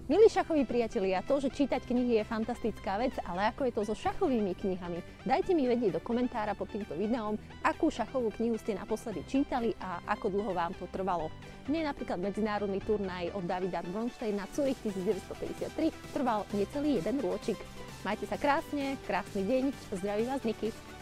Milí šachoví priatelia, to, že čítať knihy je fantastická vec, ale ako je to so šachovými knihami? Dajte mi vedieť do komentára pod týmto videom, akú šachovú knihu ste naposledy čítali a ako dlho vám to trvalo. Mne napríklad medzinárodný turnaj od Davida Bronsteina Zürich 1953 trval necelý jeden rôčik. Majte sa krásne, krásny deň, zdraví vás Niky.